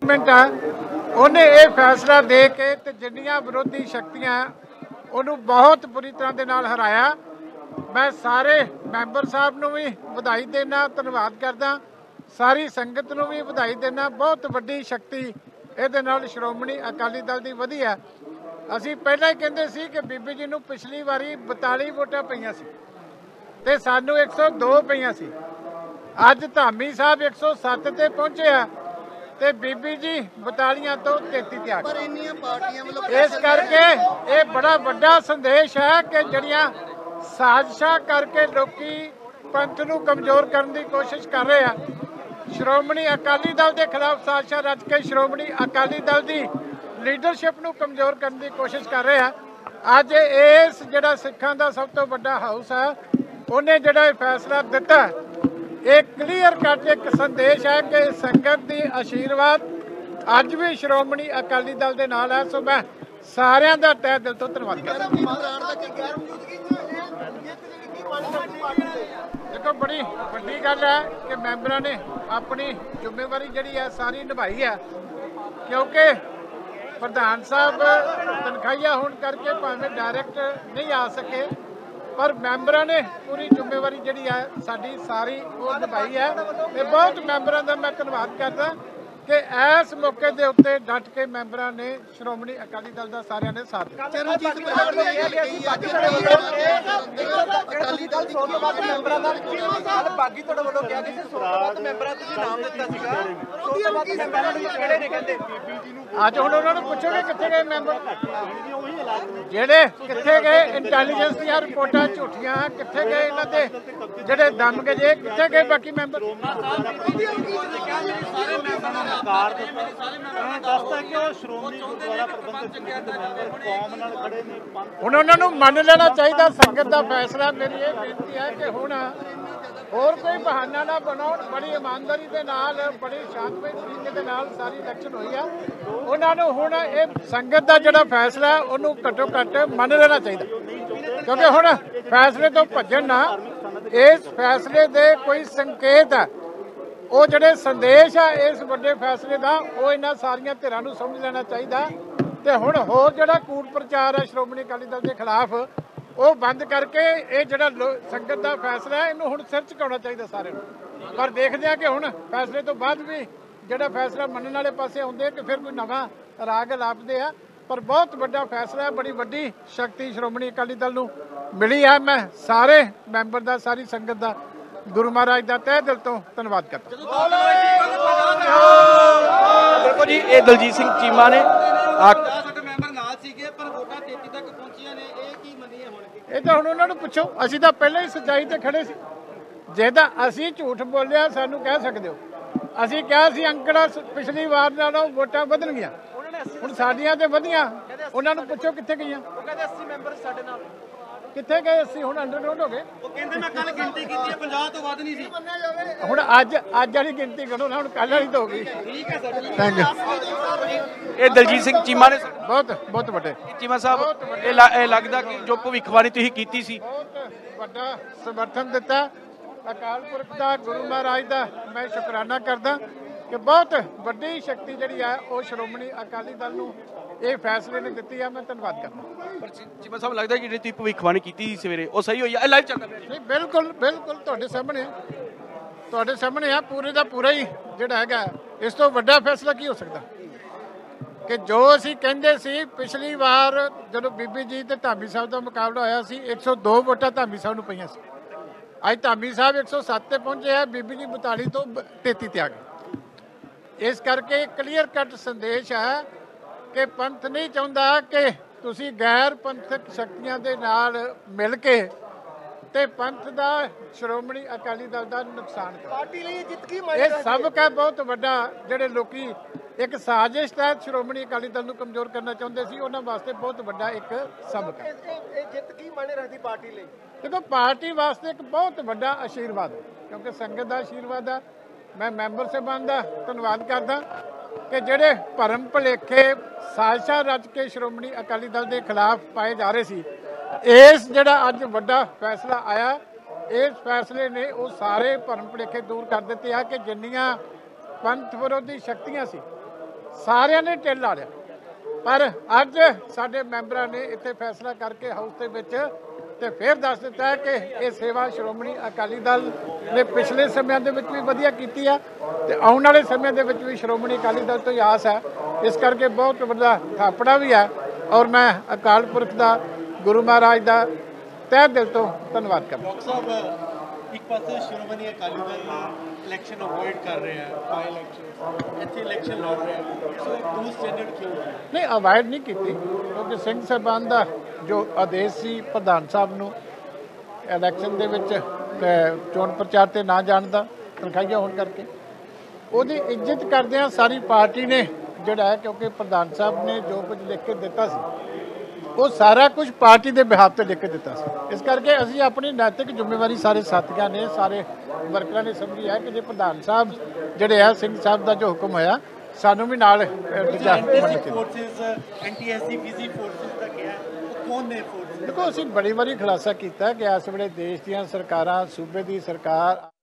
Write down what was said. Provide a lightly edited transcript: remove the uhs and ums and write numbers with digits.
Statement है उन्हें ये फैसला दे के ते जिन्नियां विरोधी शक्तियां उन्होंने बहुत बुरी तरह के नाल हराया। मैं सारे मैंबर साहब नूं भी बधाई देना, धन्यवाद करदा, सारी संगत नूं भी बधाई देना। बहुत वड्डी शक्ति इहदे नाल श्रोमणी अकाली दल दी वधी है। असीं पहलां ही कहंदे सी कि बीबी जी नूं पिछली वारी 42 वोटां पईआं सी ते सानूं 102 पईआं सी। अज धामी साहब 107 ते पहुंचे आ ते बीबी जी 42 तो 33 ते आ गए। इस करके ये बड़ा वड्डा संदेश है कि जड़ियां साजिशां करके लोकी पंथ नूं कमज़ोर करने की कोशिश कर रहे हैं। श्रोमणी अकाली दल के खिलाफ साजिशां रच के श्रोमणी अकाली दल की लीडरशिप नूं कमज़ोर करने की कोशिश कर रहे हैं। अज इस जिहड़ा सिखां दा सब तो वड्डा हाउस है उन्हें जिहड़ा फैसला दिता, एक क्लीयर कट एक संदेश है कि संगत की आशीर्वाद अज भी श्रोमणी अकाली दल के नाल है। सो मैं सारिਆਂ ਦਾ तह दिल तो धन्यवाद करदा। देखो बड़ी वड्डी गल है कि मैंबरां ने अपनी जिम्मेवारी जिहड़ी है सारी निभाई है, क्योंकि प्रधान साहब तनखाहिया होने करके भावें डायरैक्ट नहीं आ सके, पर मैंबरां ने पूरी जिम्मेवारी जिहड़ी है साडी सारी वो निभाई है। ते बहुत मैंबरां दा मैं धन्नवाद करदा कि इस मौके के उत्ते डट के मैंबरां ने श्रोमणी अकाली दल का सारिਆਂ ने साथ दिता। अज हुण उन्होंने पुछोगे कित्थे गए मैंबर, जेडे कित्थे गए इंटैलीजेंस दी रिपोर्टां झूठियां, कित्थे गए इन्हां दे जेडे दम गजे, कित्थे गए बाकी मैंबर? ਹੁਣ ਉਹਨਾਂ ਨੂੰ ਮੰਨ ਲੈਣਾ ਚਾਹੀਦਾ संगत का फैसला। मेरी ये बेनती है कि ਹੁਣ होर कोई बहाना ना बनाओ, बड़ी ईमानदारी के नाल बड़ी शांतमई तरीके के नाल सारी इलैक्शन हुई है। उन्होंने हुण ये संगत का जिहड़ा फैसला है उन्होंने घट्टो घट्ट मन लेना चाहिए, क्योंकि हुण फैसले तो भज्जण ना, इस फैसले के कोई संकेत है, वो जिहड़े संदेश है इस वड्डे फैसले का वो इन्हां सारियां धिरां नूं समझ लेना चाहिए। तो हुण होर जिहड़ा कूट प्रचार है श्रोमणी अकाली दल के खिलाफ वो बंद करके ये जिहड़ा संगत का फैसला है इनूं हुण सिर झुकाउणा चाहिए सारे नूं। पर देखदे आ कि हुण फैसले तो बाद भी जिहड़ा फैसला मनण वाले पासे आउंदे कि फिर कोई नवां राग लापदे आ, पर बहुत वड्डा फैसला है, बड़ी वड्डी शक्ति श्रोमणी अकाली दल नूं मिली है। मैं सारे मैंबर का सारी संगत का गुरु महाराज का तह दिल तो धन्यवाद करता। देखो जी ये दलजीत सिंह चीमा ने ये तो हुण उन्हां नूं पुछो, असीं तां पहले ही सच्चाई ते खड़े सी। जे तां असीं झूठ बोलिया सानूं कह सकदे हो, असीं कहा सी अंकड़ा पिछली वार नालों वोटां वधणगीਆਂ, हुण साडीਆਂ ते वधियां। उन्हां नूं पुछो कित्थे गईਆਂ, ਉਹ ਕਹਿੰਦੇ 80 ਮੈਂਬਰ ਸਾਡੇ ਨਾਲ कितने गए? 80 हुण अंडरग्राउंड हो गए। वो कहंदे मैं कल गिनती कीती है 50 तो वध नहीं सी। हुण अज वाली गिनती करो ना, हुण कल वाली तो हो गई। ठीक है सर, थैंक यू। ये दलजीत सिंह चीमा ने बहुत बहुत वड्डे चीमा साहब ये लगदा कि जो भविष्यवाणी तुसीं कीती सी बहुत वड्डा समर्थन दिता। अकाल पुरख दा गुरु महाराज दा मैं शुकराना करदा कि बहुत वड्डी शक्ति जिहड़ी है वो श्रोमणी अकाली दल नूं ये फैसले ने दिती है। मैं धन्यवाद करदा। पर चीमा साहब लगदा कि जिहड़ी भविष्यवाणी कीती सवेरे वो सही होई है? लाइव चलदा पिया नहीं, बिल्कुल बिल्कुल तुहाडे सामने है पूरे का पूरा ही जिहड़ा हैगा। इस तो वड्डा फैसला की हो सकदा कि जो असीं कहंदे सी पिछली वार जदों बीबी जी ते धामी साहब का मुकाबला होया सी 102 वोटां धामी साहब नूं पईआं सी। अज धामी साहब 107 ते पहुंचे है, बीबी जी 42 तो 33 ते आ गए। इस करके क्लीयर कट संदेश है कि पंथ नहीं चाहुंदा कि तुसीं गैर पंथक शक्तियां दे नाल मिल के ते पंथ दा श्रोमणी अकाली दल दा नुकसान करो। ये सब का बहुत वड्डा जिहड़े लोकी एक साजिश तहत श्रोमणी अकाली दल नूं कमज़ोर करना चाहुंदे सी, उन्हां वास्ते बहुत वड्डा एक सबक है। जित की मायने रखदी पार्टी लई? देखो पार्टी वास्ते एक बहुत वड्डा आशीर्वाद है, क्योंकि संगत का आशीर्वाद है। मैं मैंबर साहबान का धन्यवाद करदा कि जिहड़े भरम भुलेखे साजिशां रच के श्रोमणी अकाली दल के खिलाफ पाए जा रहे सी, इस जिहड़ा अज वड्डा फैसला आया, इस फैसले ने वो सारे भरम भुलेखे दूर कर दिते हैं कि जिन्नियां पंथ विरोधी शक्तियां सी ਸਾਰਿਆਂ ਨੇ ਢਿੱਲ ਲਾ ਲਿਆ। ਪਰ ਅੱਜ ਸਾਡੇ ਮੈਂਬਰਾਂ ਨੇ ਇੱਥੇ ਫੈਸਲਾ ਕਰਕੇ ਹਾਊਸ ਦੇ ਵਿੱਚ ਤੇ ਫਿਰ ਦੱਸ ਦਿੱਤਾ ਹੈ ਕਿ ਇਹ ਸੇਵਾ ਸ਼੍ਰੋਮਣੀ ਅਕਾਲੀ ਦਲ ਨੇ ਪਿਛਲੇ ਸਮਿਆਂ ਦੇ ਵਿੱਚ ਵੀ ਵਧੀਆ ਕੀਤੀ ਆ ਤੇ ਆਉਣ ਵਾਲੇ ਸਮੇਂ ਦੇ ਵਿੱਚ ਵੀ ਸ਼੍ਰੋਮਣੀ ਅਕਾਲੀ ਦਲ ਤੋਂ ਹੀ ਆਸ ਹੈ। ਇਸ ਕਰਕੇ ਬਹੁਤ ਵੱਡਾ ਥਾਪੜਾ ਵੀ ਹੈ ਔਰ ਮੈਂ ਅਕਾਲ ਪੁਰਖ ਦਾ, ਗੁਰੂ ਮਹਾਰਾਜ ਦਾ ਤਹਿ ਦਿਲ ਤੋਂ ਧੰਨਵਾਦ ਕਰਦਾ। ਡਾਕਟਰ ਸਾਹਿਬ, ਇੱਕ ਪਾਸੇ ਸ਼੍ਰੋਮਣੀ ਅਕਾਲੀ ਦਲ ਇਲੈਕਸ਼ਨ ਅਵੋਇਡ ਕਰ ਰਿਹਾ ਹੈ, ਬਾਈ ਇਲੈਕਸ਼ਨ ਇੱਥੇ ਇਲੈਕਸ਼ਨ ਲੜ ਰਿਹਾ ਹੈ, ਸੋ ਦੋ ਸਟੈਂਡਰਡ ਕਿਉਂ ਨਹੀਂ ਅਵਾਇਡ ਨਹੀਂ ਕੀਤੀ ਕਿਉਂਕਿ ਸਿੰਘ ਸਾਹਿਬਾਨ ਦਾ ਜੋ ਆਦੇਸ਼ ਸੀ ਪ੍ਰਧਾਨ ਸਾਹਿਬ ਨੂੰ ਇਲੈਕਸ਼ਨ ਦੇ ਵਿੱਚ ਚੋਣ ਪ੍ਰਚਾਰ ਤੇ ਨਾ ਜਾਣ ਦਾ, ਤਨਖਾਹੀਆਂ ਹੋਣ ਕਰਕੇ ਉਹਦੀ ਇੱਜ਼ਤ ਕਰਦਿਆਂ ਸਾਰੀ ਪਾਰਟੀ ਨੇ ਜਿਹੜਾ ਹੈ, ਕਿਉਂਕਿ ਪ੍ਰਧਾਨ ਸਾਹਿਬ ਨੇ ਜੋ ਕੁਝ ਲਿਖ ਕੇ ਦਿੱਤਾ ਸੀ ਉਹ ਸਾਰਾ ਕੁਝ ਪਾਰਟੀ ਦੇ ਬਿਹਾਫ ਤੇ ਲਿਖ ਕੇ ਦਿੱਤਾ ਸੀ। ਇਸ ਕਰਕੇ ਅਸੀਂ ਆਪਣੀ ਨੈਤਿਕ ਜ਼ਿੰਮੇਵਾਰੀ ਸਾਰੇ ਸਾਥੀਆਂ ਨੇ, ਸਾਰੇ ਵਰਕਰਾਂ ਨੇ ਸਮਝੀ ਹੈ ਕਿ ਜੇ ਪ੍ਰਧਾਨ ਸਾਹਿਬ ਜਿਹੜੇ ਆ ਸਿੰਘ ਸਾਹਿਬ ਦਾ ਜੋ ਹੁਕਮ ਹੋਇਆ ਸਾਨੂੰ ਵੀ ਨਾਲ ਫੋਰਸਿਸ ਐਂਟੀ ਬਿਜ਼ੀ ਫੋਰਸਿਸ ਦਾ ਕਿਹਾ ਕੌਣ ਨੇ ਫੋਰਸਿਸ? ਦੇਖੋ ਅਸੀਂ ਬੜੀ ਵਾਰੀ ਖੁਲਾਸਾ ਕੀਤਾ ਕਿ ਇਸ ਵੇਲੇ ਦੇਸ਼ ਦੀਆਂ ਸਰਕਾਰਾਂ, ਸੂਬੇ ਦੀ ਸਰਕਾਰ